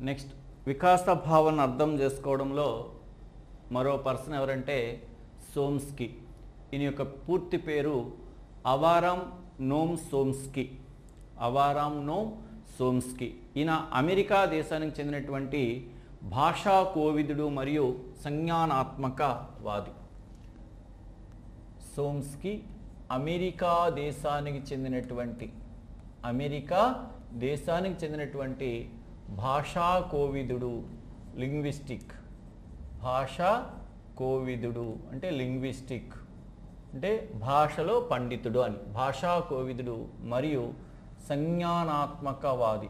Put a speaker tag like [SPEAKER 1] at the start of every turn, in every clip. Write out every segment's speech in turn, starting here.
[SPEAKER 1] Next వికాస భావన అర్థం చేసుకోవడంలో మరో పర్సన్ ఎవరంటే సోమ్స్కీ. ఈయన యొక్క పూర్తి పేరు అవారామ్ నోమ్ సోమ్స్కీ. అవారామ్ నోమ్ సోమ్స్కీ. ఈయన అమెరికా దేశానికి చెందినటువంటి భాషా కోవిదుడు మరియు సంజ్ఞానాత్మకవాది. సోమ్స్కీ అమెరికా దేశానికి చెందినటువంటి భాషా కోవిదుడు, లింగ్విస్టిక్. భాషా కోవిదుడు అంటే లింగ్విస్టిక్ అంటే భాషలో పండితుడు అని. భాషా కోవిదుడు మరియు సంజ్ఞానాత్మకవాది,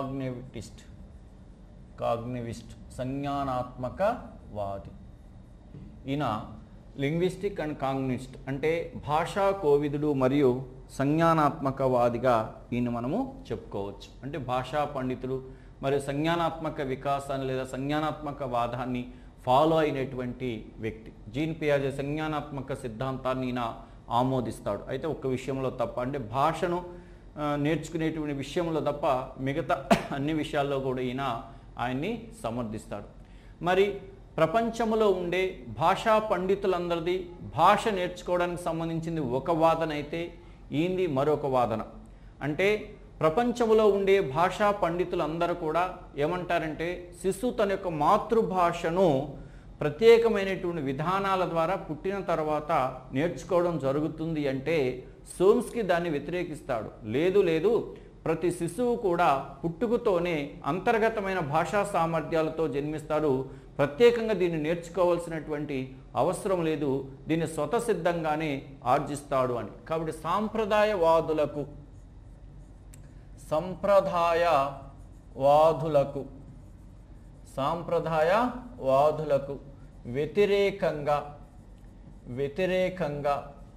[SPEAKER 1] కాగ్నివిస్ట్ సంజ్ఞానాత్మకవాది. ఈయన లింగ్విస్టిక్ అండ్ కాగ్నిస్ట్ అంటే భాషా కోవిదుడు మరియు సంజ్ఞానాత్మకవాదిగా ఈయన మనము చెప్పుకోవచ్చు. అంటే భాషా పండితుడు మరియు సంజ్ఞానాత్మక వికాసాన్ని లేదా సంజ్ఞానాత్మక వాదాన్ని ఫాలో అయినటువంటి వ్యక్తి. జీన్ పియాజే సంజ్ఞానాత్మక సిద్ధాంతాన్ని ఈయన ఆమోదిస్తాడు. అయితే ఒక్క విషయంలో తప్ప, అంటే భాషను నేర్చుకునేటువంటి విషయంలో తప్ప మిగతా అన్ని విషయాల్లో కూడా ఈయన ఆయన్ని సమర్థిస్తాడు. మరి ప్రపంచంలో ఉండే భాషా పండితులందరిది భాష నేర్చుకోవడానికి సంబంధించింది ఒక వాదన అయితే ఈయనది మరొక వాదన. అంటే ప్రపంచంలో ఉండే భాషా పండితులందరూ కూడా ఏమంటారంటే శిశువు తన యొక్క మాతృభాషను ప్రత్యేకమైనటువంటి విధానాల ద్వారా పుట్టిన తర్వాత నేర్చుకోవడం జరుగుతుంది అంటే సోమ్స్కీ దాన్ని వ్యతిరేకిస్తాడు. లేదు, ప్రతి శిశువు కూడా పుట్టుకతోనే అంతర్గతమైన భాషా సామర్థ్యాలతో జన్మిస్తాడు. ప్రత్యేకంగా దీన్ని నేర్చుకోవాల్సినటువంటి అవసరం లేదు, దీన్ని స్వతసిద్ధంగానే ఆర్జిస్తాడు అని. కాబట్టి సాంప్రదాయవాదులకు వ్యతిరేకంగా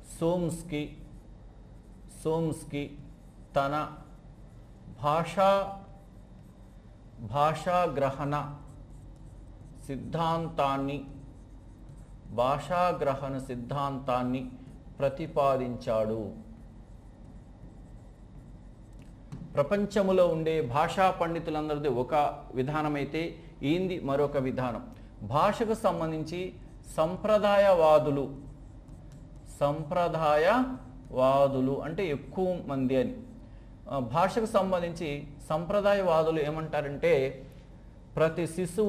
[SPEAKER 1] సోమ్స్కీ తన భాషాగ్రహణ సిద్ధాంతాన్ని ప్రతిపాదించాడు. ప్రపంచంలో ఉండే భాషా పండితులందరిది ఒక విధానమైతే ఈంది మరొక విధానం. భాషకు సంబంధించి సంప్రదాయవాదులు అంటే ఎక్కువ మంది అని. భాషకు సంబంధించి సంప్రదాయవాదులు ఏమంటారంటే ప్రతి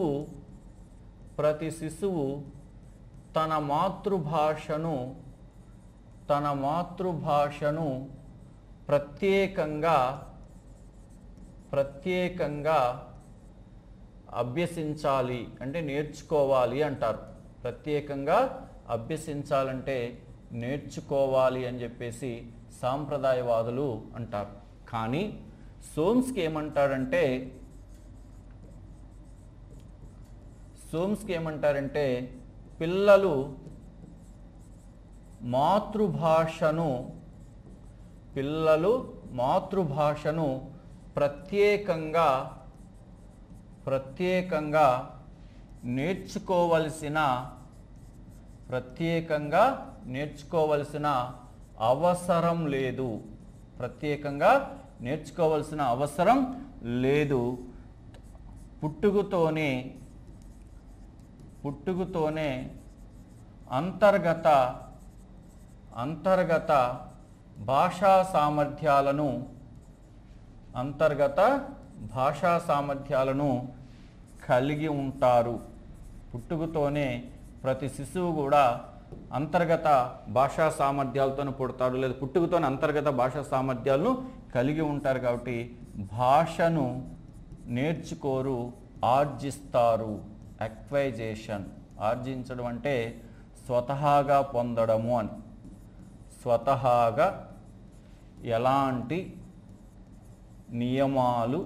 [SPEAKER 1] శిశువు తన మాతృభాషను ప్రత్యేకంగా అభ్యసించాలి అంటే నేర్చుకోవాలి అంటారు. ప్రత్యేకంగా అభ్యసించాలంటే నేర్చుకోవాలి అని చెప్పేసి సాంప్రదాయవాదులు అంటారు. కానీ సోమ్స్కీ ఏమంటారంటే పిల్లలు మాతృభాషను ప్రత్యేకంగా నేర్చుకోవలసిన అవసరం లేదు. పుట్టుకతోనే అంతర్గత భాషా సామర్థ్యాలను కలిగి ఉంటారు. పుట్టుకతోనే ప్రతి శిశువు కూడా అంతర్గత భాషా సామర్థ్యాలతోనే పుడతాడు, లేదా పుట్టుకతోనే అంతర్గత భాషా సామర్థ్యాలను కలిగి ఉంటారు. కాబట్టి భాషను నేర్చుకోరు, ఆర్జిస్తారు. అక్వైజేషన్, ఆర్జించడం అంటే స్వతహాగా పొందడము అని. స్వతహాగా ఎలాంటి నియమాలు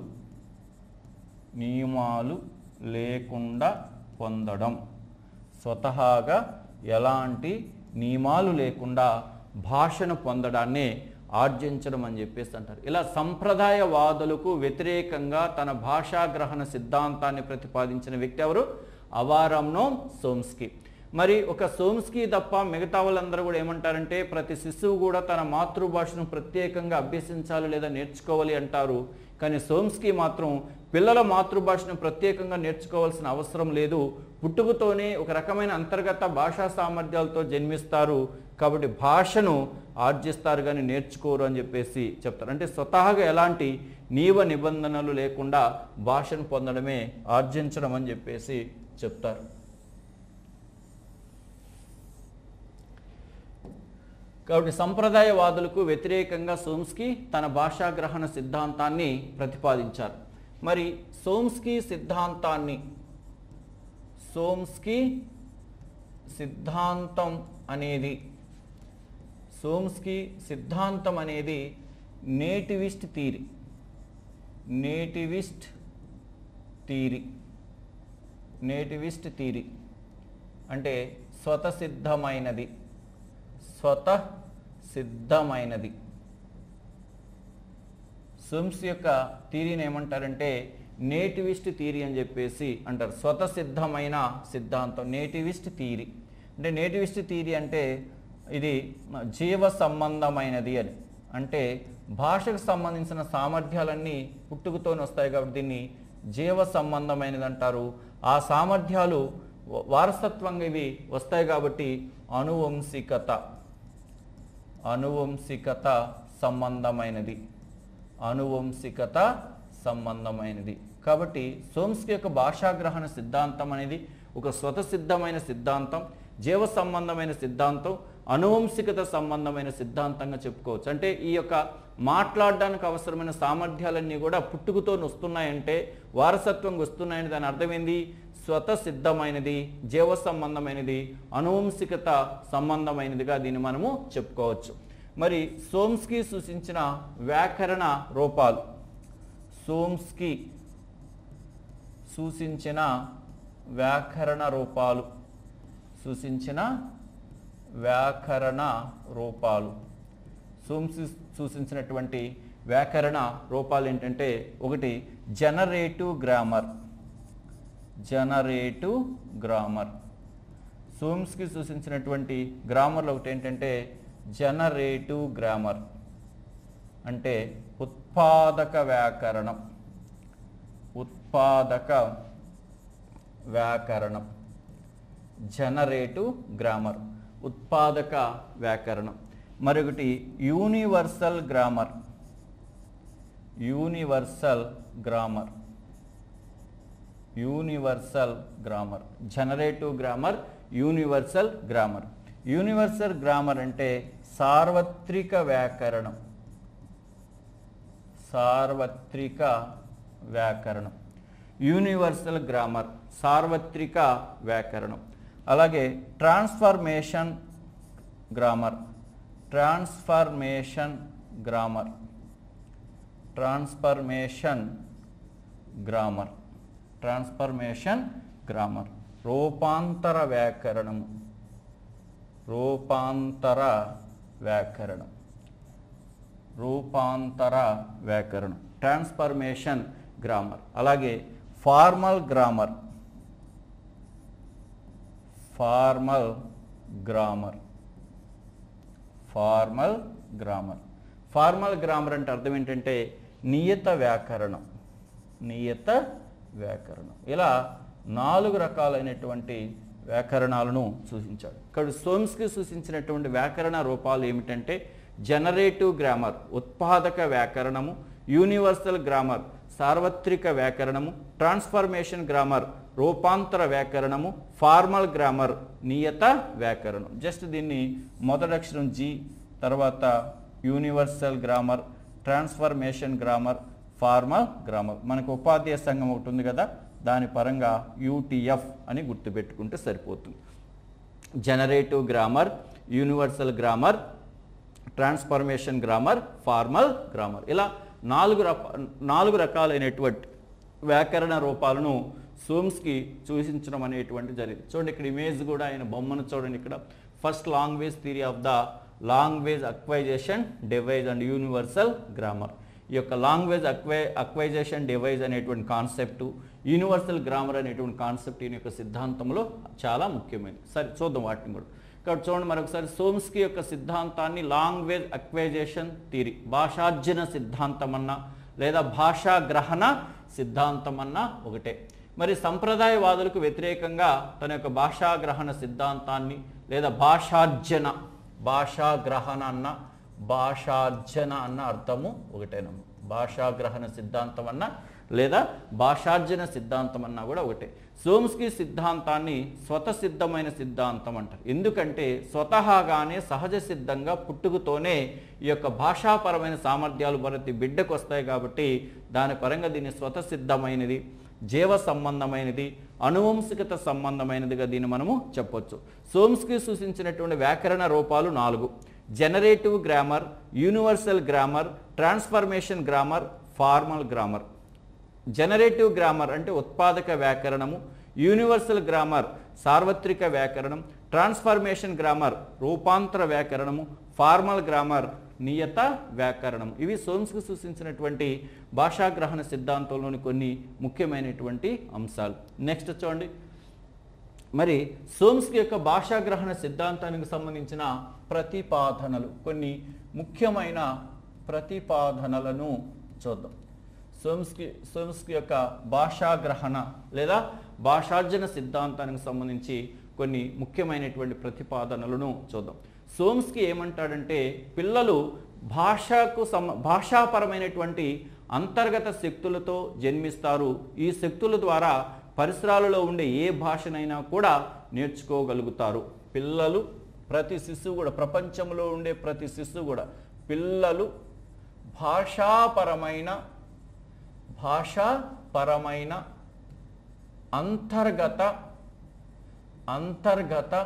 [SPEAKER 1] లేకుండా పొందడం. స్వతహాగా ఎలాంటి నియమాలు లేకుండా భాషను పొందడాన్నే ఆర్జించడం అని చెప్పేసి అంటారు. ఇలా సంప్రదాయవాదులకు వ్యతిరేకంగా తన భాషాగ్రహణ సిద్ధాంతాన్ని ప్రతిపాదించిన వ్యక్తి ఎవరు? అవారామ్ నోమ్ సోమ్స్కీ. మరి ఒక సోమ్స్కీ తప్ప మిగతా వాళ్ళందరూ కూడా ఏమంటారంటే ప్రతి శిశువు కూడా తన మాతృభాషను ప్రత్యేకంగా అభ్యసించాలి లేదా నేర్చుకోవాలి అంటారు. కానీ సోమ్స్కీ మాత్రం పిల్లల మాతృభాషను ప్రత్యేకంగా నేర్చుకోవాల్సిన అవసరం లేదు, పుట్టుకతోనే ఒక రకమైన అంతర్గత భాషా సామర్థ్యాలతో జన్మిస్తారు కాబట్టి భాషను ఆర్జిస్తారు కానీ నేర్చుకోరు అని చెప్పేసి చెప్తారు. అంటే స్వతహాగా ఎలాంటి నిబంధనలు లేకుండా భాషను పొందడమే ఆర్జించడం అని చెప్పేసి చెప్తారు. కాబట్టి సంప్రదాయవాదులకు వ్యతిరేకంగా సోమ్స్కీ తన భాషాగ్రహణ సిద్ధాంతాన్ని ప్రతిపాదించారు. మరి సోమ్స్కీ సిద్ధాంతం అనేది నేటివిస్ట్ థియరీ అంటే స్వతసిద్ధమైనది. సోమ్స్కీ యొక్క థియరీని ఏమంటారంటే నేటివిస్ట్ థియరీ అని చెప్పేసి అంటారు. స్వతసిద్ధమైన సిద్ధాంతం నేటివిస్ట్ థియరీ. అంటే నేటివిస్ట్ థియరీ అంటే ఇది జీవ సంబంధమైనది అని, అంటే భాషకు సంబంధించిన సామర్థ్యాలన్నీ పుట్టుకతోనే వస్తాయి కాబట్టి దీన్ని జీవ సంబంధమైనది అంటారు. ఆ సామర్థ్యాలు వారసత్వంగా ఇవి వస్తాయి కాబట్టి అనువంశికత సంబంధమైనది. కాబట్టి సోమ్స్కీ యొక్క భాషాగ్రహణ సిద్ధాంతం అనేది ఒక స్వతసిద్ధమైన సిద్ధాంతం, జీవ సంబంధమైన సిద్ధాంతం, అనువంశికత సంబంధమైన సిద్ధాంతంగా చెప్పుకోవచ్చు. అంటే ఈ యొక్క మాట్లాడడానికి అవసరమైన సామర్థ్యాలన్నీ కూడా పుట్టుకతో వస్తున్నాయంటే, వారసత్వంగా వస్తున్నాయని దాని అర్థమైంది స్వతసిద్ధమైనది, జీవ సంబంధమైనది, అనువంశికత సంబంధమైనదిగా దీన్ని మనము చెప్పుకోవచ్చు. మరి సోమ్స్కీ సూచించిన వ్యాకరణ రూపాలు, సూచించిన వ్యాకరణ రూపాలు సోమ్స్కీ సూచించినటువంటి వ్యాకరణ రూపాలు ఏంటంటే, ఒకటి జనరేటివ్ గ్రామర్. సోమ్స్కీ సూచించినటువంటి గ్రామర్లో ఒకటి ఏంటంటే జనరేటివ్ గ్రామర్, అంటే ఉత్పాదక వ్యాకరణం. జనరేటివ్ గ్రామర్, ఉత్పాదక వ్యాకరణం. మరొకటి universal grammar. Generative grammar, universal grammar. Universal grammar అంటే సార్వత్రిక వ్యాకరణం. యూనివర్సల్ గ్రామర్, సార్వత్రిక వ్యాకరణం. అలాగే ట్రాన్స్ఫర్మేషన్ గ్రామర్. రూపాంతర వ్యాకరణం, ట్రాన్స్ఫర్మేషన్ గ్రామర్. అలాగే ఫార్మల్ గ్రామర్. ఫార్మల్ గ్రామర్ అంటే అర్థం ఏంటంటే నియత వ్యాకరణం. ఇలా 4 రకాలైనటువంటి వ్యాకరణాలను సూచించాడు. ఇక్కడ సోమ్స్కీ సూచించినటువంటి వ్యాకరణ రూపాలు ఏమిటంటే జనరేటివ్ గ్రామర్, ఉత్పాదక వ్యాకరణము, యూనివర్సల్ గ్రామర్, సార్వత్రిక వ్యాకరణము, ట్రాన్స్ఫర్మేషన్ గ్రామర్, రూపాంతర వ్యాకరణము, ఫార్మల్ గ్రామర్, నియత వ్యాకరణం. జస్ట్ దీన్ని మొదటి అక్షరం జీ, తర్వాత universal grammar, transformation grammar, formal grammar. మనకు ఉపాధ్యాయ సంఘం ఒకటి ఉంది కదా, దాని పరంగా యూటీఎఫ్ అని గుర్తుపెట్టుకుంటే సరిపోతుంది. Generative grammar, universal grammar, transformation grammar, formal grammar. ఇలా 4 రకాలైనటువంటి వ్యాకరణ రూపాలను సోమ్స్కీ సూచించడం అనేటువంటి జరిగింది. చూడండి ఇక్కడ ఇమేజ్ కూడా, ఆయన బొమ్మను చూడండి. ఇక్కడ first language theory of the language acquisition, device and universal grammar. ఈ యొక్క లాంగ్వేజ్ అక్వైజేషన్ డివైజ్ అనేటువంటి కాన్సెప్టు, యూనివర్సల్ గ్రామర్ అనేటువంటి కాన్సెప్ట్ ఈయన యొక్క సిద్ధాంతంలో చాలా ముఖ్యమైనది. సరే చూద్దాం వాటిని కూడా. ఇక్కడ చూడండి మరొకసారి, సోమ్స్కీ యొక్క సిద్ధాంతాన్ని లాంగ్వేజ్ అక్వైజేషన్ థియరీ, భాషార్జన సిద్ధాంతం అన్నా లేదా భాషా గ్రహణ సిద్ధాంతం అన్నా ఒకటే. మరి సంప్రదాయవాదులకు వ్యతిరేకంగా తన యొక్క భాషాగ్రహణ సిద్ధాంతాన్ని లేదా భాషాగ్రహణ అన్న భాషార్జన అన్న అర్థము ఒకటేనమ్మ. భాషాగ్రహణ సిద్ధాంతం అన్న లేదా భాషార్జన సిద్ధాంతం అన్నా కూడా ఒకటే. సోమ్స్కీ సిద్ధాంతాన్ని స్వతసిద్ధమైన సిద్ధాంతం అంటారు. ఎందుకంటే స్వతహాగానే సహజ సిద్ధంగా పుట్టుకతోనే ఈ యొక్క భాషాపరమైన సామర్థ్యాలు ప్రతి బిడ్డకు వస్తాయి కాబట్టి దాని పరంగా దీన్ని స్వతసిద్ధమైనది, జీవ సంబంధమైనది, అనువంశికత సంబంధమైనదిగా దీన్ని మనము చెప్పొచ్చు. సోమ్స్కీ సూచించినటువంటి వ్యాకరణ రూపాలు 4: generative grammar, universal grammar, transformation grammar, formal grammar. Generative grammar అంటే ఉత్పాదక వ్యాకరణము, యూనివర్సల్ గ్రామర్ సార్వత్రిక వ్యాకరణం, ట్రాన్స్ఫర్మేషన్ గ్రామర్ రూపాంతర వ్యాకరణము, ఫార్మల్ గ్రామర్ నియత వ్యాకరణం. ఇవి సోమ్స్కీ సూచించినటువంటి భాషాగ్రహణ సిద్ధాంతంలోని కొన్ని ముఖ్యమైనటువంటి అంశాలు. నెక్స్ట్ చూడండి, మరి సోమ్స్కీ యొక్క భాషాగ్రహణ సిద్ధాంతానికి సంబంధించిన ప్రతిపాదనలు, కొన్ని ముఖ్యమైన ప్రతిపాదనలను చూద్దాం. సోమ్స్కీ యొక్క భాషాగ్రహణ లేదా భాషార్జన సిద్ధాంతానికి సంబంధించి కొన్ని ముఖ్యమైనటువంటి ప్రతిపాదనలను చూద్దాం. సోమ్స్కీ ఏమంటాడంటే, పిల్లలు భాషాపరమైనటువంటి అంతర్గత శక్తులతో జన్మిస్తారు. ఈ శక్తుల ద్వారా పరిసరాలలో ఉండే ఏ భాషనైనా కూడా నేర్చుకోగలుగుతారు. పిల్లలు, ప్రతి శిశువు కూడా, ప్రపంచంలో ఉండే ప్రతి శిశువు కూడా పిల్లలు భాషాపరమైన అంతర్గత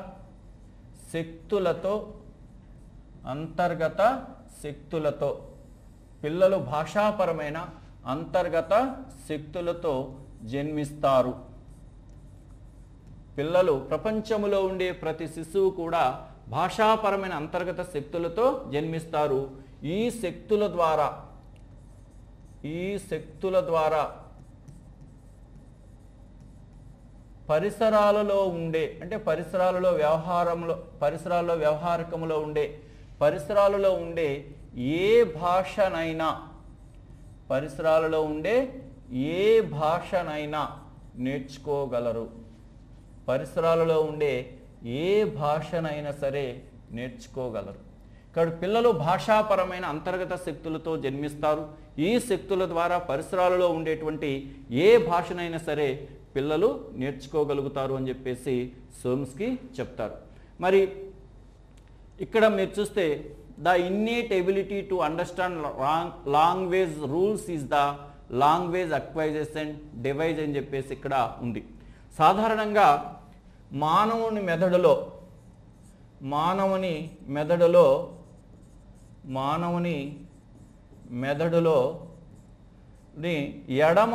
[SPEAKER 1] శక్తులతో పిల్లలు భాషాపరమైన అంతర్గత శక్తులతో జన్మిస్తారు. పిల్లలు, ప్రపంచంలో ఉండే ప్రతి శిశువు కూడా భాషాపరమైన అంతర్గత శక్తులతో జన్మిస్తారు. ఈ శక్తుల ద్వారా పరిసరాలలో ఉండే, అంటే పరిసరాలలో వ్యవహారకంలో ఉండే, పరిసరాలలో ఉండే ఏ భాషనైనా నేర్చుకోగలరు. పరిసరాలలో ఉండే ఏ భాషనైనా సరే నేర్చుకోగలరు. ఇక్కడ పిల్లలు భాషాపరమైన అంతర్గత శక్తులతో జన్మిస్తారు. ఈ శక్తుల ద్వారా పరిసరాలలో ఉండేటువంటి ఏ భాషనైనా సరే పిల్లలు నేర్చుకోగలుగుతారు అని చెప్పేసి సోమ్స్కీ చెప్తారు. మరి ఇక్కడ మీరు చూస్తే, the innate ability to understand language rules is the language acquisition device అని చెప్పేసి ఇక్కడ ఉంది. సాధారణంగా మానవుని మెదడులో ఎడమ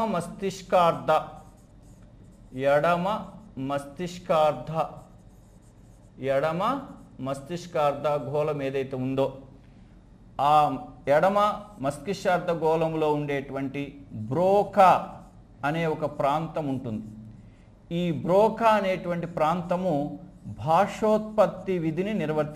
[SPEAKER 1] మస్తిష్కార్ధ గోళం ఏదైతే ఉందో, ఆ ఎడమ మస్తిష్కార్ధ గోళంలో ఉండేటువంటి బ్రోకా అనే ఒక ప్రాంతం ఉంటుంది. ఈ బ్రోకా అనేటువంటి ప్రాంతము భాషోత్పత్తి విధిని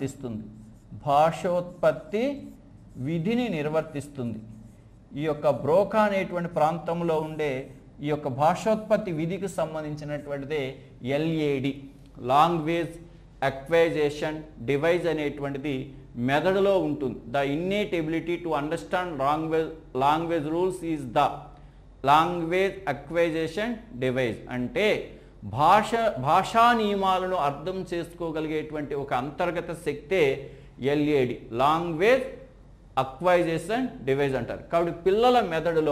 [SPEAKER 1] నిర్వర్తిస్తుంది. ఈ యొక్క బ్రోకా అనేటువంటి ప్రాంతంలో ఉండే ఈ యొక్క భాషోత్పత్తి విధికి సంబంధించినటువంటిదే ఎల్ఏడి, లాంగ్వేజ్ అక్వైజేషన్ డివైజ్ అనేటువంటిది మెదడులో ఉంటుంది. The innate ability to understand language rules is the language acquisition device. అంటే భాషా నియమాలను అర్థం చేసుకోగలిగేటువంటి ఒక అంతర్గత శక్తే ఎల్ఏడి, లాంగ్వేజ్ అక్వైజేషన్ డివైజ్ అంటారు. కాబట్టి పిల్లల మెదడులో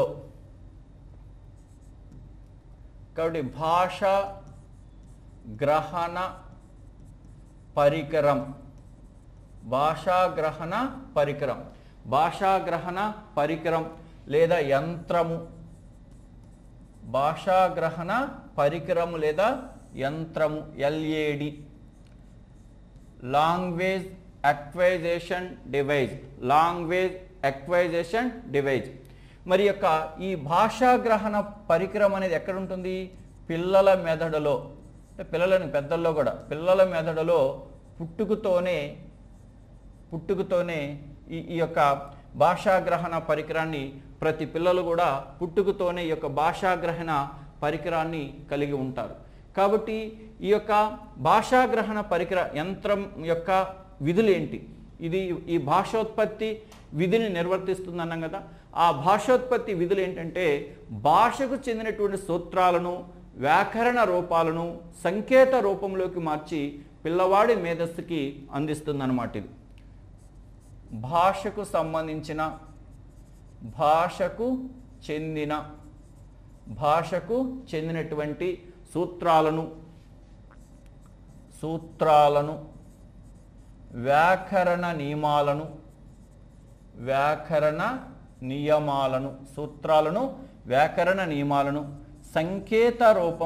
[SPEAKER 1] భాషాగ్రహణ పరికరం లేదా యంత్రము ఎల్ఏడి, లాంగ్వేజ్ అక్వైజేషన్ డివైజ్. మరి యొక్క ఈ భాషాగ్రహణ పరికరం అనేది ఎక్కడ ఉంటుంది? పిల్లల మెదడులో, అంటే పిల్లలని పెద్దల్లో కూడా పిల్లల మెదడులో పుట్టుకతోనే ఈ యొక్క భాషాగ్రహణ పరికరాన్ని ప్రతి పిల్లలు కూడా పుట్టుకతోనే ఈ యొక్క భాషాగ్రహణ పరికరాన్ని కలిగి ఉంటారు. కాబట్టి ఈ యొక్క భాషాగ్రహణ పరికర యంత్రం యొక్క విధులు ఏంటి? ఇది ఈ భాషోత్పత్తి విధిని నిర్వర్తిస్తుంది అన్నాం కదా. ఆ భాషోత్పత్తి విధులు ఏంటంటే భాషకు చెందినటువంటి సూత్రాలను, వ్యాకరణ రూపాలను సంకేత రూపంలోకి మార్చి పిల్లవాడి మేధస్సుకి అందిస్తుంది అన్నమాట. ఇది భాషకు సంబంధించిన భాషకు చెందినటువంటి సూత్రాలను వ్యాకరణ నియమాలను సంకేత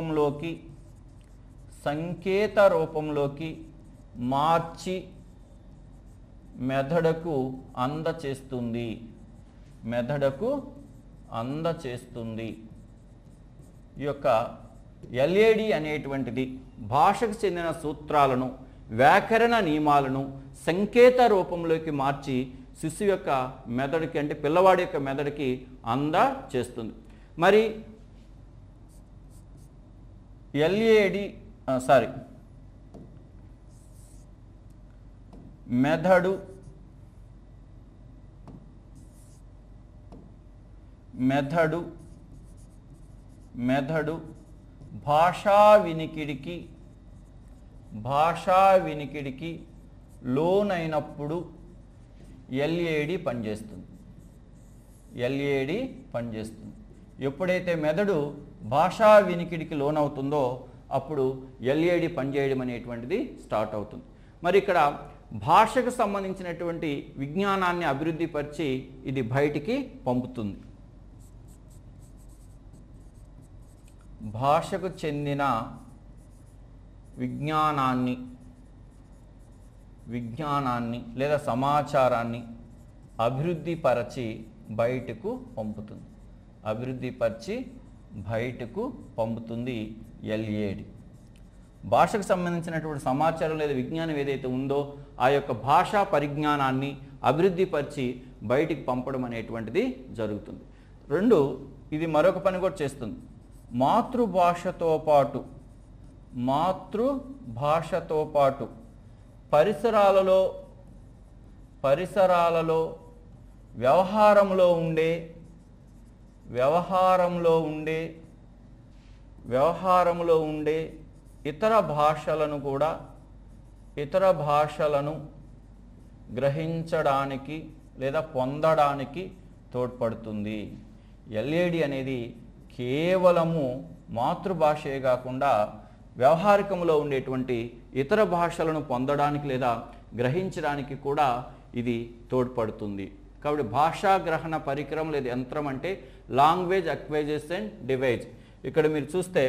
[SPEAKER 1] రూపంలోకి మార్చి మెదడుకు అందచేస్తుంది. ఈ యొక్క ఎల్ఏడి అనేటువంటిది భాషకు చెందిన సూత్రాలను, వ్యాకరణ నియమాలను సంకేత రూపంలోకి మార్చి శిశువు యొక్క మెదడుకి, అంటే పిల్లవాడి యొక్క మెదడుకి అందచేస్తుంది. మరి మెదడు భాషా వినికిడికి లోనైనప్పుడు ఎల్ఏడి పనిచేస్తుంది. ఎప్పుడైతే మెదడు భాషా వినికిడికి లోనవుతుందో అప్పుడు ఎల్ఏడి పనిచేయడం అనేటువంటిది స్టార్ట్ అవుతుంది. మరి ఇక్కడ భాషకు సంబంధించినటువంటి విజ్ఞానాన్ని అభివృద్ధి పరిచి ఇది బయటికి పంపుతుంది. భాషకు చెందిన విజ్ఞానాన్ని లేదా సమాచారాన్ని అభివృద్ధి పరిచి బయటకు పంపుతుంది ఎల్ఏడి. భాషకు సంబంధించినటువంటి సమాచారం లేదా విజ్ఞానం ఏదైతే ఉందో ఆ యొక్క భాషా పరిజ్ఞానాన్ని అభివృద్ధి పరిచి బయటికి పంపడం అనేటువంటిది జరుగుతుంది. రెండు, ఇది మరొక పని కూడా చేస్తుంది. మాతృభాషతో పాటు పరిసరాలలో వ్యవహారంలో ఉండే ఇతర భాషలను గ్రహించడానికి లేదా పొందడానికి తోడ్పడుతుంది. ఎల్ఏడి అనేది కేవలము మాతృభాషే కాకుండా వ్యవహారికంలో ఉండేటువంటి ఇతర భాషలను పొందడానికి లేదా గ్రహించడానికి కూడా ఇది తోడ్పడుతుంది. కాబట్టి భాషాగ్రహణ పరికరం లేదా యంత్రం అంటే లాంగ్వేజ్ అక్వైజేషన్ డివైస్. ఇక్కడ మీరు చూస్తే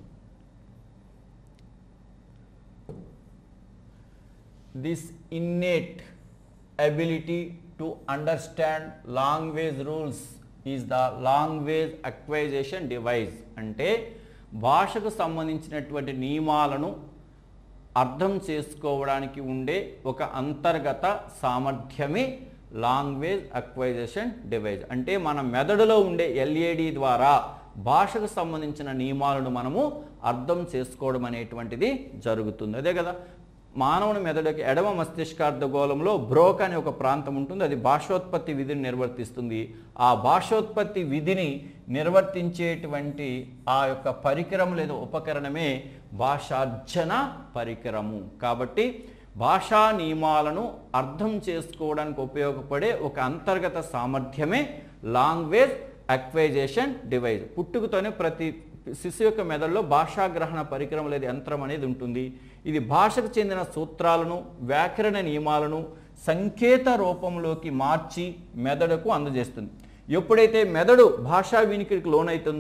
[SPEAKER 1] this innate ability to understand language rules is the language acquisition device. అంటే భాషకు సంబంధించినటువంటి నియమాలను అర్థం చేసుకోవడానికి ఉండే ఒక అంతర్గత సామర్థ్యమే లాంగ్వేజ్ అక్వైజేషన్ డివైస్. అంటే మన మెదడులో ఉండే ఎల్ఏడి ద్వారా భాషకు సంబంధించిన నియమాలను మనము అర్థం చేసుకోవడం అనేటువంటిది జరుగుతుంది. అదే కదా, మానవుని మెదడుకి ఎడమ మస్తిష్కార్ధ గోళంలో బ్రోక్ అనే ఒక ప్రాంతం ఉంటుంది. అది భాషోత్పత్తి విధిని నిర్వర్తిస్తుంది. ఆ భాషోత్పత్తి విధిని నిర్వర్తించేటువంటి ఆ యొక్క పరికరం లేదా ఉపకరణమే భాషార్జన పరికరము. కాబట్టి భాషా నియమాలను అర్థం చేసుకోవడానికి ఉపయోగపడే ఒక అంతర్గత సామర్థ్యమే లాంగ్వేజ్ అక్వైజేషన్ డివైస్. పుట్టుకతోనే ప్రతి శిశువు యొక్క మెదడులో భాషాగ్రహణ పరికరం లేదా యంత్రం అనేది ఉంటుంది. ఇది భాషకు చెందిన సూత్రాలను, వ్యాకరణ నియమాలను సంకేత రూపంలోకి మార్చి మెదడుకు అందజేస్తుంది. ఎప్పుడైతే మెదడు భాషా వినికిడికి లోనవుతుందో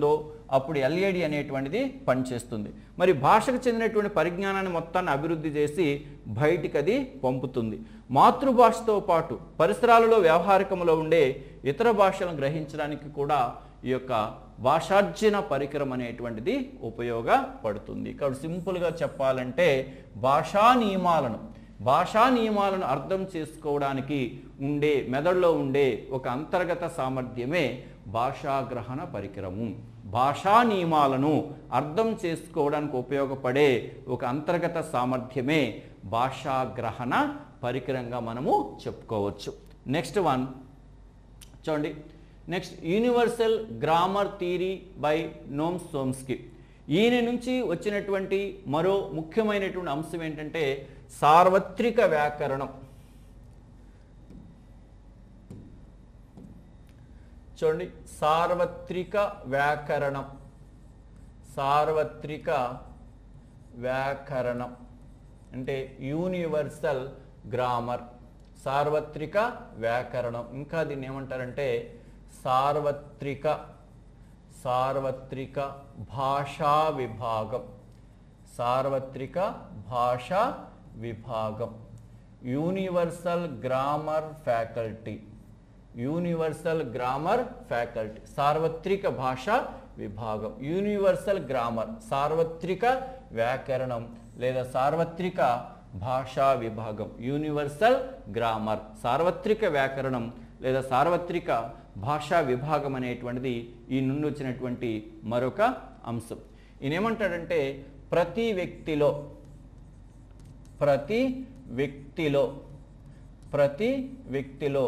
[SPEAKER 1] అప్పుడు LAD అనేటువంటిది పనిచేస్తుంది. మరి భాషకు చెందినటువంటి పరిజ్ఞానాన్ని మొత్తాన్ని అభివృద్ధి చేసి బయటికి అది పంపుతుంది. మాతృభాషతో పాటు పరిసరాలలో వ్యవహారికంలో ఉండే ఇతర భాషలను గ్రహించడానికి కూడా ఈ యొక్క భాషార్జన పరికరం అనేటువంటిది ఉపయోగపడుతుంది. ఇక్కడ సింపుల్గా చెప్పాలంటే భాషా నియమాలను అర్థం చేసుకోవడానికి ఉండే మెదడులో ఉండే ఒక అంతర్గత సామర్థ్యమే భాషాగ్రహణ పరికరము. భాషా నియమాలను అర్థం చేసుకోవడానికి ఉపయోగపడే ఒక అంతర్గత సామర్థ్యమే భాషాగ్రహణ పరికరంగా మనము చెప్పుకోవచ్చు. నెక్స్ట్ వన్ చూడండి. Next universal grammar theory by Noam Chomsky. ఈయన నుంచి వచ్చినటువంటి మరో ముఖ్యమైనటువంటి అంశం ఏంటంటే సార్వత్రిక వ్యాకరణం. చూడండి, సార్వత్రిక వ్యాకరణం అంటే యూనివర్సల్ గ్రామర్, సార్వత్రిక వ్యాకరణం. ఇంకా దీన్ని ఏమంటారంటే సార్వత్రిక భాషా విభాగం, సార్వత్రిక భాషా విభాగం, యూనివర్సల్ గ్రామర్ ఫ్యాకల్టీ, సార్వత్రిక భాషా విభాగం, యూనివర్సల్ గ్రామర్, సార్వత్రిక వ్యాకరణం లేదా సార్వత్రిక భాషా విభాగం, యూనివర్సల్ గ్రామర్, సార్వత్రిక వ్యాకరణం లేదా సార్వత్రిక భాషా విభాగం అనేటువంటిది ఈ నుండి వచ్చినటువంటి మరొక అంశం. ఈయన ఏమంటాడంటే ప్రతి వ్యక్తిలో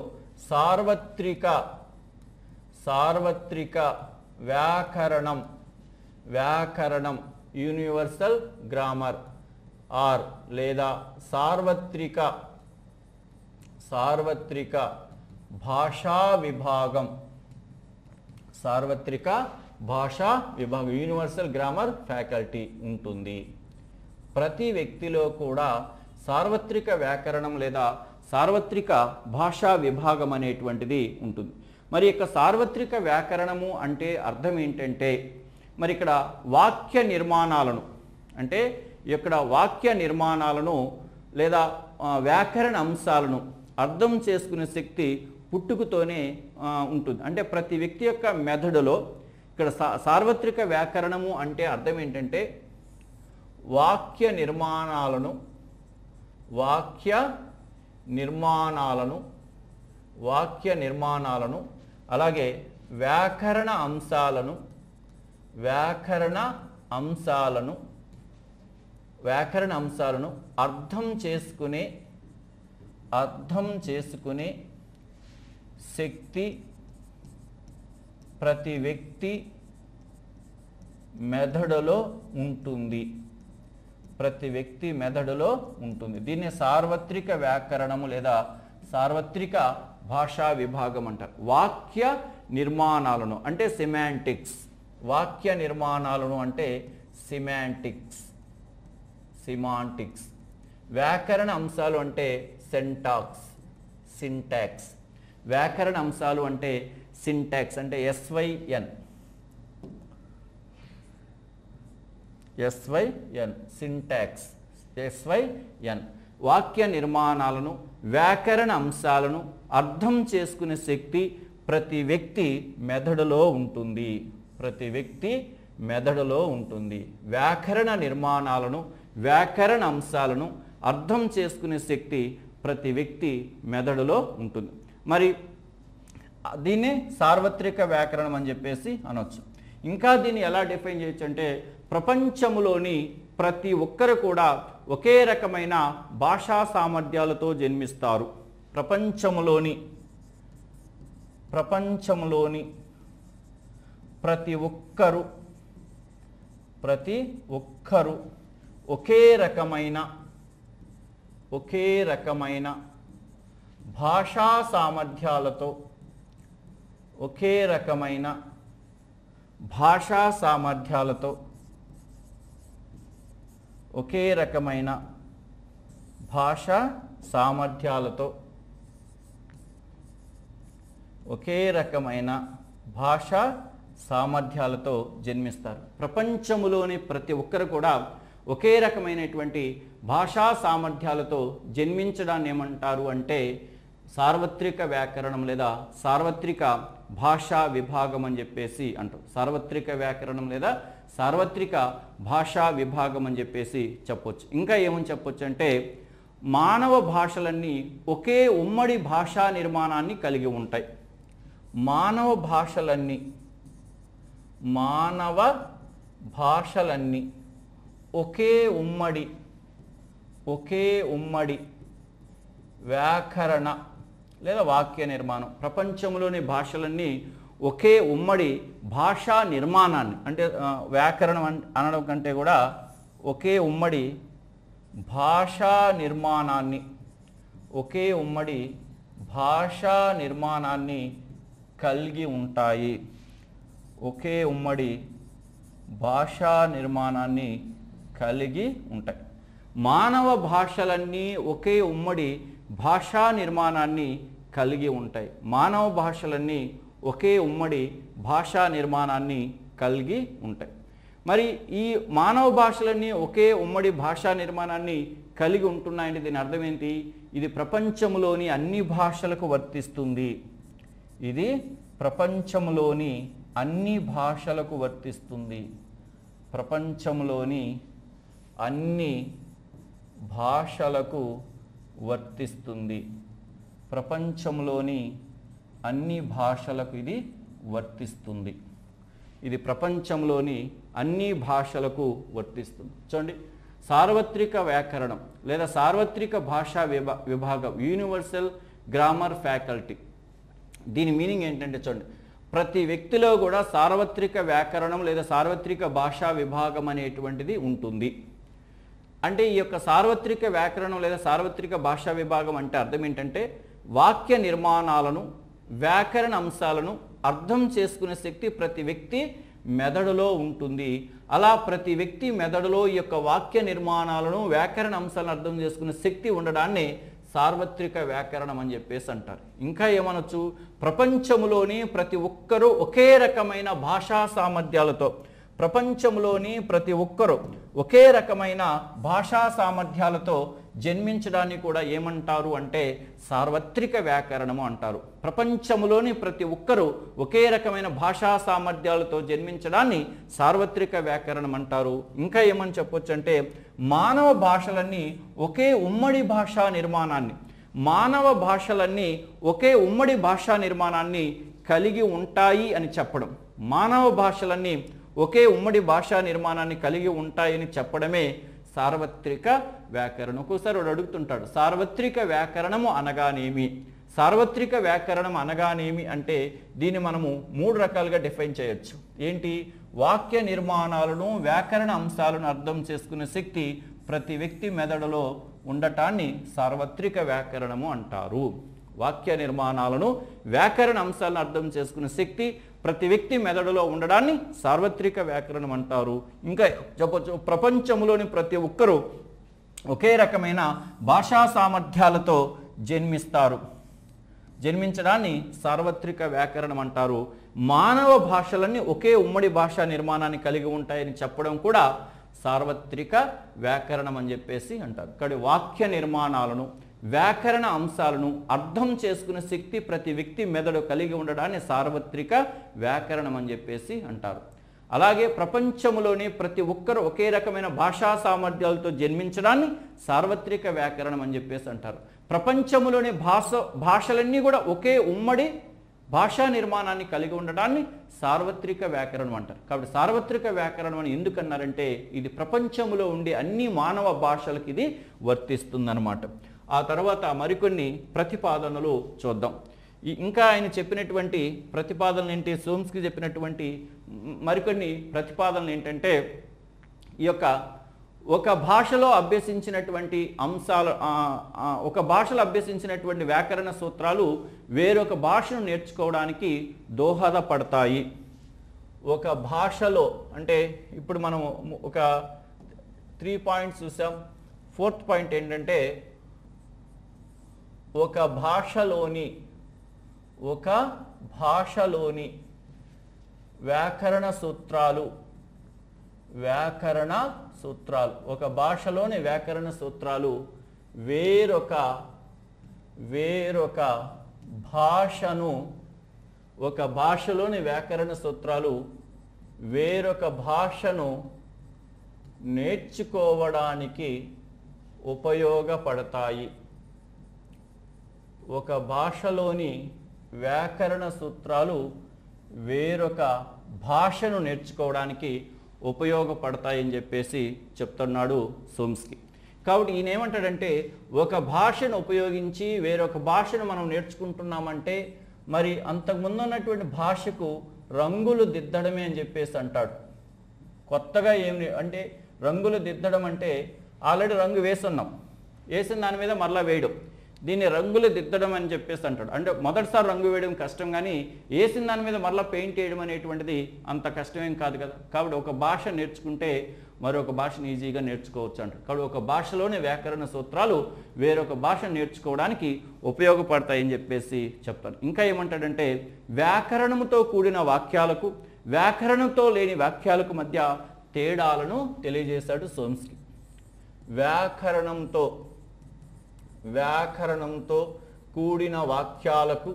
[SPEAKER 1] సార్వత్రిక వ్యాకరణం యూనివర్సల్ గ్రామర్ ఆర్ లేదా సార్వత్రిక భాషా విభాగం, యూనివర్సల్ గ్రామర్ ఫ్యాకల్టీ ఉంటుంది. ప్రతి వ్యక్తిలో కూడా సార్వత్రిక వ్యాకరణం లేదా సార్వత్రిక భాషా విభాగం అనేటువంటిది ఉంటుంది. మరి యొక్క సార్వత్రిక వ్యాకరణము అంటే అర్థం ఏంటంటే మరి ఇక్కడ వాక్య నిర్మాణాలను లేదా వ్యాకరణ అంశాలను అర్థం చేసుకునే శక్తి పుట్టుకతోనే ఉంటుంది. అంటే ప్రతి వ్యక్తి యొక్క మెదడులో ఇక్కడ సార్వత్రిక వ్యాకరణము అంటే అర్థం ఏంటంటే వాక్య నిర్మాణాలను అలాగే వ్యాకరణ అంశాలను అర్థం చేసుకునే శక్తి ప్రతి వ్యక్తి మెదడులో ఉంటుంది. దీన్ని సార్వత్రిక వ్యాకరణము లేదా సార్వత్రిక భాషా విభాగం అంటారు. వాక్య నిర్మాణాలను అంటే సిమాంటిక్స్, సిమాంటిక్స్, వ్యాకరణ అంశాలు అంటే సింటాక్స్, వ్యాకరణ అంశాలు అంటే సింటాక్స్ అంటే SYN, సింటాక్స్, SYN. వాక్య నిర్మాణాలను వ్యాకరణ అంశాలను అర్థం చేసుకునే శక్తి ప్రతి వ్యక్తి మెదడులో ఉంటుంది. వ్యాకరణ నిర్మాణాలను వ్యాకరణ అంశాలను అర్థం చేసుకునే శక్తి ప్రతి వ్యక్తి మెదడులో ఉంటుంది. మరి దీన్ని సార్వత్రిక వ్యాకరణం అని చెప్పేసి అనొచ్చు. ఇంకా దీన్ని ఎలా డిఫైన్ చేయొచ్చు అంటే ప్రపంచంలోని ప్రతి ఒక్కరు కూడా ఒకే రకమైన భాషా సామర్థ్యాలతో జన్మిస్తారు. ప్రపంచంలోని ప్రతి ఒక్కరు ఒకే రకమైన భాషా సామర్థ్యాలతో భాషా సామర్థ్యాలతో జన్మిస్తారు. ప్రపంచంలోని ప్రతి ఒక్కరు కూడా ఒకే రకమైనటువంటి భాషా సామర్థ్యాలతో జన్మించడాన్ని ఏమంటారు అంటే సార్వత్రిక వ్యాకరణం లేదా సార్వత్రిక భాషా విభాగం అని చెప్పేసి అంటారు. సార్వత్రిక వ్యాకరణం లేదా సార్వత్రిక భాషా విభాగం అని చెప్పేసి చెప్పొచ్చు. ఇంకా ఏమని చెప్పొచ్చు అంటే మానవ భాషలన్నీ ఒకే ఉమ్మడి భాషా నిర్మాణాన్ని కలిగి ఉంటాయి. మానవ భాషలన్నీ ఒకే ఉమ్మడి వ్యాకరణ లేదా వాక్య నిర్మాణం. ప్రపంచంలోని భాషలన్నీ ఒకే ఉమ్మడి భాషా నిర్మాణాన్ని అంటే వ్యాకరణం అనడం కంటే కూడా ఒకే ఉమ్మడి భాషా నిర్మాణాన్ని కలిగి ఉంటాయి. ఒకే ఉమ్మడి భాషా నిర్మాణాన్ని కలిగి ఉంటాయి. మానవ భాషలన్నీ ఒకే ఉమ్మడి భాషా నిర్మాణాన్ని కలిగి ఉంటాయి. మానవ భాషలన్నీ ఒకే ఉమ్మడి భాషా నిర్మాణాన్ని కలిగి ఉంటాయి. మరి ఈ మానవ భాషలన్నీ ఒకే ఉమ్మడి భాషా నిర్మాణాన్ని కలిగి ఉంటున్నాయంటే దీని అర్థం ఏంటి? ఇది ప్రపంచంలోని అన్ని భాషలకు వర్తిస్తుంది. ఇది ప్రపంచంలోని అన్ని భాషలకు వర్తిస్తుంది. ప్రపంచంలోని అన్ని భాషలకు వర్తిస్తుంది. ప్రపంచంలోని అన్ని భాషలకు ఇది వర్తిస్తుంది. ఇది ప్రపంచంలోని అన్ని భాషలకు వర్తిస్తుంది. చూడండి, సార్వత్రిక వ్యాకరణం లేదా సార్వత్రిక భాషా విభాగం యూనివర్సల్ గ్రామర్ ఫ్యాకల్టీ. దీని మీనింగ్ ఏంటంటే చూడండి, ప్రతి వ్యక్తిలో కూడా సార్వత్రిక వ్యాకరణం లేదా సార్వత్రిక భాషా విభాగం అనేటువంటిది ఉంటుంది. అంటే ఈ యొక్క సార్వత్రిక వ్యాకరణం లేదా సార్వత్రిక భాషా విభాగం అంటే అర్థం ఏంటంటే వాక్య నిర్మాణాలను వ్యాకరణ అంశాలను అర్థం చేసుకునే శక్తి ప్రతి వ్యక్తి మెదడులో ఉంటుంది. అలా ప్రతి వ్యక్తి మెదడులో ఈ యొక్క వాక్య నిర్మాణాలను వ్యాకరణ అంశాలను అర్థం చేసుకునే శక్తి ఉండడాన్ని సార్వత్రిక వ్యాకరణం అని చెప్పేసి అంటారు. ఇంకా ఏమనొచ్చు, ప్రపంచంలోని ప్రతి ఒక్కరూ ఒకే రకమైన భాషా సామర్థ్యాలతో ఒకే రకమైన భాషా సామర్థ్యాలతో జన్మించడాన్ని కూడా ఏమంటారు అంటే సార్వత్రిక వ్యాకరణము అంటారు. ప్రపంచంలోని ప్రతి ఒక్కరూ ఒకే రకమైన భాషా సామర్థ్యాలతో జన్మించడాన్ని సార్వత్రిక వ్యాకరణం అంటారు. ఇంకా ఏమని చెప్పొచ్చు అంటే మానవ భాషలన్నీ ఒకే ఉమ్మడి భాషా నిర్మాణాన్ని కలిగి ఉంటాయి అని చెప్పడం. మానవ భాషలన్నీ ఒకే ఉమ్మడి భాషా నిర్మాణాన్ని కలిగి ఉంటాయని చెప్పడమే సార్వత్రిక వ్యాకరణం. ఒక్కోసారి వాడు అడుగుతుంటాడు, సార్వత్రిక వ్యాకరణము అనగానేమి? సార్వత్రిక వ్యాకరణం అనగానేమి అంటే దీన్ని మనము 3 రకాలుగా డిఫైన్ చేయొచ్చు. ఏంటి? వాక్య నిర్మాణాలను వ్యాకరణ అంశాలను అర్థం చేసుకునే శక్తి ప్రతి వ్యక్తి మెదడులో ఉండటాన్ని సార్వత్రిక వ్యాకరణము అంటారు. వాక్య నిర్మాణాలను వ్యాకరణ అంశాలను అర్థం చేసుకునే శక్తి ప్రతి వ్యక్తి మెదడులో ఉండడాన్ని సార్వత్రిక వ్యాకరణం అంటారు. ఇంకా చెప్పొచ్చు, ప్రపంచంలోని ప్రతి ఒక్కరూ ఒకే రకమైన భాషా సామర్థ్యాలతో జన్మించడాన్ని సార్వత్రిక వ్యాకరణం అంటారు. మానవ భాషలన్నీ ఒకే ఉమ్మడి భాషా నిర్మాణాన్ని కలిగి ఉంటాయని చెప్పడం కూడా సార్వత్రిక వ్యాకరణం అని చెప్పేసి అంటారు. ఇక్కడ వాక్య నిర్మాణాలను వ్యాకరణ అంశాలను అర్థం చేసుకునే శక్తి ప్రతి వ్యక్తి మెదడు కలిగి ఉండడాన్ని సార్వత్రిక వ్యాకరణం అని చెప్పేసి అంటారు. అలాగే ప్రపంచంలోని ప్రతి ఒక్కరు ఒకే రకమైన భాషా సామర్థ్యాలతో జన్మించడాన్ని సార్వత్రిక వ్యాకరణం అని చెప్పేసి అంటారు. ప్రపంచంలోని భాషలన్నీ కూడా ఒకే ఉమ్మడి భాషా నిర్మాణాన్ని కలిగి ఉండడాన్ని సార్వత్రిక వ్యాకరణం అంటారు. కాబట్టి సార్వత్రిక వ్యాకరణం అని ఎందుకన్నారంటే ఇది ప్రపంచంలో ఉండే అన్ని మానవ భాషలకు ఇది వర్తిస్తుందన్నమాట. ఆ తర్వాత మరికొన్ని ప్రతిపాదనలు చూద్దాం. ఇంకా ఆయన చెప్పినటువంటి ప్రతిపాదనలు ఏంటి? సోమ్స్కి చెప్పినటువంటి మరికొన్ని ప్రతిపాదనలు ఏంటంటే ఈ యొక్క ఒక భాషలో అభ్యసించినటువంటి వ్యాకరణ సూత్రాలు వేరొక భాషను నేర్చుకోవడానికి దోహదపడతాయి. ఒక భాషలో అంటే ఇప్పుడు మనం ఒక 3 పాయింట్స్ చూసాం. 4th పాయింట్ ఏంటంటే ఒక భాషలోని వ్యాకరణ సూత్రాలు. వ్యాకరణ సూత్రాలు, ఒక భాషలోని వ్యాకరణ సూత్రాలు వేరొక భాషను, ఒక భాషలోని వ్యాకరణ సూత్రాలు వేరొక భాషను నేర్చుకోవడానికి ఉపయోగపడతాయి. ఒక భాషలోని వ్యాకరణ సూత్రాలు వేరొక భాషను నేర్చుకోవడానికి ఉపయోగపడతాయని చెప్పేసి చెప్తున్నాడు సోమ్స్కీ. కాబట్టి ఈయన ఏమంటాడంటే, ఒక భాషను ఉపయోగించి వేరొక భాషను మనం నేర్చుకుంటున్నామంటే మరి అంతకుముందు ఉన్నటువంటి భాషకు రంగులు దిద్దడమే అని చెప్పేసి అంటాడు. కొత్తగా ఏమి అంటే రంగులు దిద్దడం అంటే ఆల్రెడీ రంగు వేసున్నాం, వేసిన దాని మీద మరలా వేయడం, దీన్ని రంగులు దిద్దడం అని చెప్పేసి అంటాడు. అంటే మొదటిసారి రంగు వేయడం కష్టం, కానీ వేసిన దాని మీద మరలా పెయింట్ వేయడం అనేటువంటిది అంత కష్టమేం కాదు కదా. కాబట్టి ఒక భాష నేర్చుకుంటే మరొక భాషను ఈజీగా నేర్చుకోవచ్చు అంటాడు. కాబట్టి ఒక భాషలోనే వ్యాకరణ సూత్రాలు వేరొక భాష నేర్చుకోవడానికి ఉపయోగపడతాయని చెప్పేసి చెప్తారు. ఇంకా ఏమంటాడంటే, వ్యాకరణంతో కూడిన వాక్యాలకు వ్యాకరణంతో లేని వాక్యాలకు మధ్య తేడాలను తెలియజేశాడు సోమ్స్కీ. వ్యాకరణంతో కూడిన వాక్యాలకు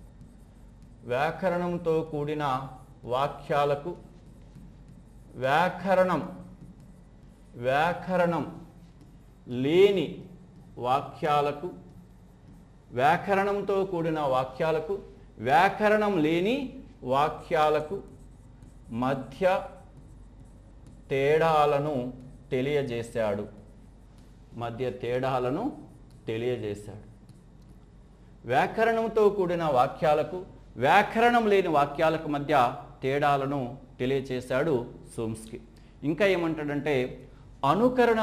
[SPEAKER 1] వ్యాకరణం లేని వాక్యాలకు, వ్యాకరణంతో కూడిన వాక్యాలకు వ్యాకరణం లేని వాక్యాలకు మధ్య తేడాలను తెలియజేశాడు. వ్యాకరణంతో కూడిన వాక్యాలకు వ్యాకరణం లేని వాక్యాలకు మధ్య తేడాలను తెలియజేశాడు సోమ్స్కీ. ఇంకా ఏమంటాడంటే, అనుకరణ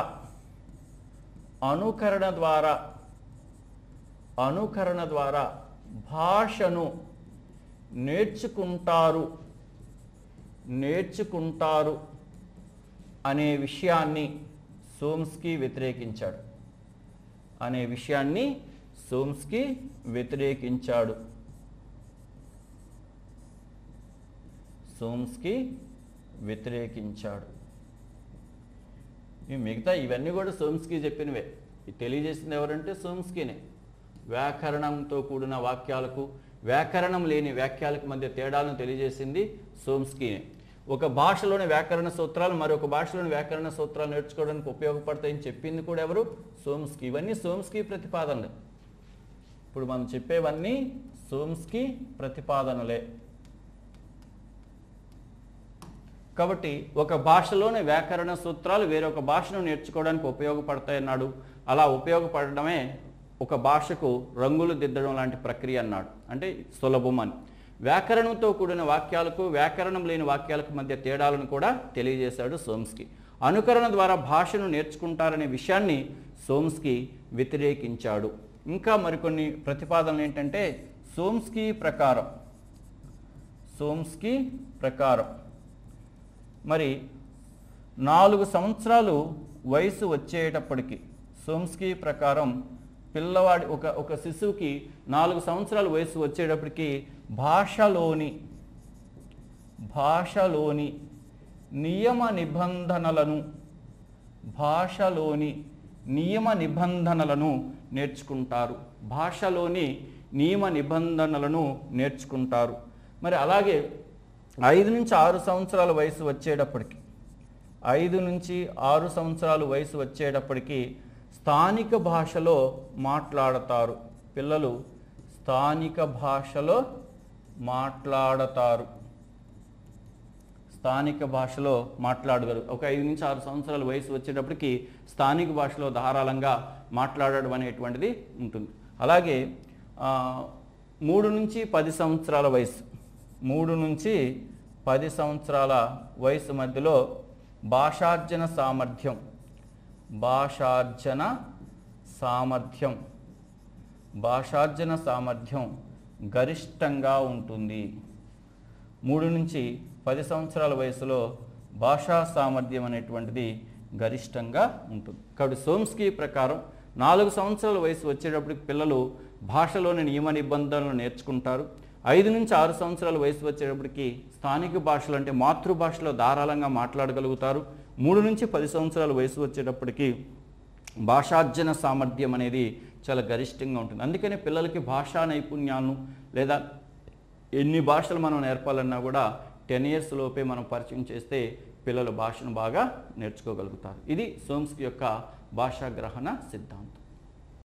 [SPEAKER 1] ద్వారా భాషను నేర్చుకుంటారు అనే విషయాన్ని సోమ్స్కీ వ్యతిరేకించాడు. మిగతా ఇవన్నీ కూడా సోమ్స్కీ చెప్పినవే. తెలియజేసింది ఎవరంటే సోమ్స్కీనే. వ్యాకరణంతో కూడిన వాక్యాలకు వ్యాకరణం లేని వాక్యాలకు మధ్య తేడాలను తెలియజేసింది సోమ్స్కీనే. ఒక భాషలోని వ్యాకరణ సూత్రాలు మరొక భాషలోని వ్యాకరణ సూత్రాలు నేర్చుకోవడానికి ఉపయోగపడతాయని చెప్పింది కూడా ఎవరు? సోమ్స్కీ. ఇవన్నీ సోమ్స్కీ ప్రతిపాదనలే. ఇప్పుడు మనం చెప్పేవన్నీ సోమ్స్కీ ప్రతిపాదనలే. కాబట్టి ఒక భాషలోని వ్యాకరణ సూత్రాలు వేరొక భాషను నేర్చుకోవడానికి ఉపయోగపడతాయన్నాడు. అలా ఉపయోగపడడమే ఒక భాషకు రంగులు దిద్దడం లాంటి ప్రక్రియ అన్నాడు. అంటే సులభం అని. వ్యాకరణంతో కూడిన వాక్యాలకు వ్యాకరణం లేని వాక్యాలకు మధ్య తేడాలను కూడా తెలియజేశాడు సోమ్స్కీ. అనుకరణ ద్వారా భాషను నేర్చుకుంటారనే విషయాన్ని సోమ్స్కీ వ్యతిరేకించాడు. ఇంకా మరికొన్ని ప్రతిపాదనలు ఏంటంటే, సోమ్స్కీ ప్రకారం మరి 4 సంవత్సరాలు వయసు వచ్చేటప్పటికి, సోమ్స్కీ ప్రకారం పిల్లవాడి ఒక శిశువుకి 4 సంవత్సరాల వయసు వచ్చేటప్పటికి భాషలోని నియమ నిబంధనలను నేర్చుకుంటారు. మరి అలాగే 5 నుంచి 6 సంవత్సరాల వయసు వచ్చేటప్పటికి 5 నుంచి 6 సంవత్సరాల వయసు వచ్చేటప్పటికి స్థానిక భాషలో మాట్లాడతారు. పిల్లలు స్థానిక భాషలో మాట్లాడగలరు. ఒక 5 నుంచి 6 సంవత్సరాల వయసు వచ్చేటప్పటికి స్థానిక భాషలో ధారాళంగా మాట్లాడడం అనేటువంటిది ఉంటుంది. అలాగే 3 నుంచి 10 సంవత్సరాల వయసు, 3 నుంచి 10 సంవత్సరాల వయసు మధ్యలో భాషార్జన సామర్థ్యం గరిష్టంగా ఉంటుంది. 3 నుంచి 10 సంవత్సరాల వయసులో భాషా సామర్థ్యం అనేటువంటిది గరిష్టంగా ఉంటుంది. కాబట్టి సోమ్స్కీ ప్రకారం 4 సంవత్సరాల వయసు వచ్చేటప్పటికి పిల్లలు భాషలోని నియమ నిబంధనలు నేర్చుకుంటారు. 5 నుంచి 6 సంవత్సరాల వయసు వచ్చేటప్పటికి స్థానిక భాషలు అంటే మాతృభాషలో ధారాళంగా మాట్లాడగలుగుతారు. 3 నుంచి 10 సంవత్సరాల వయసు వచ్చేటప్పటికి భాషార్జన సామర్థ్యం అనేది చాలా గరిష్టంగా ఉంటుంది. అందుకనే పిల్లలకి భాషా నైపుణ్యాలను లేదా ఎన్ని భాషలు మనం నేర్పాలన్నా కూడా 10 ఇయర్స్ లోపే మనం పరిచయం చేస్తే పిల్లలు భాషను బాగా నేర్చుకోగలుగుతారు. ఇది సోమ్స్కీ యొక్క భాషా గ్రహణ సిద్ధాంతం.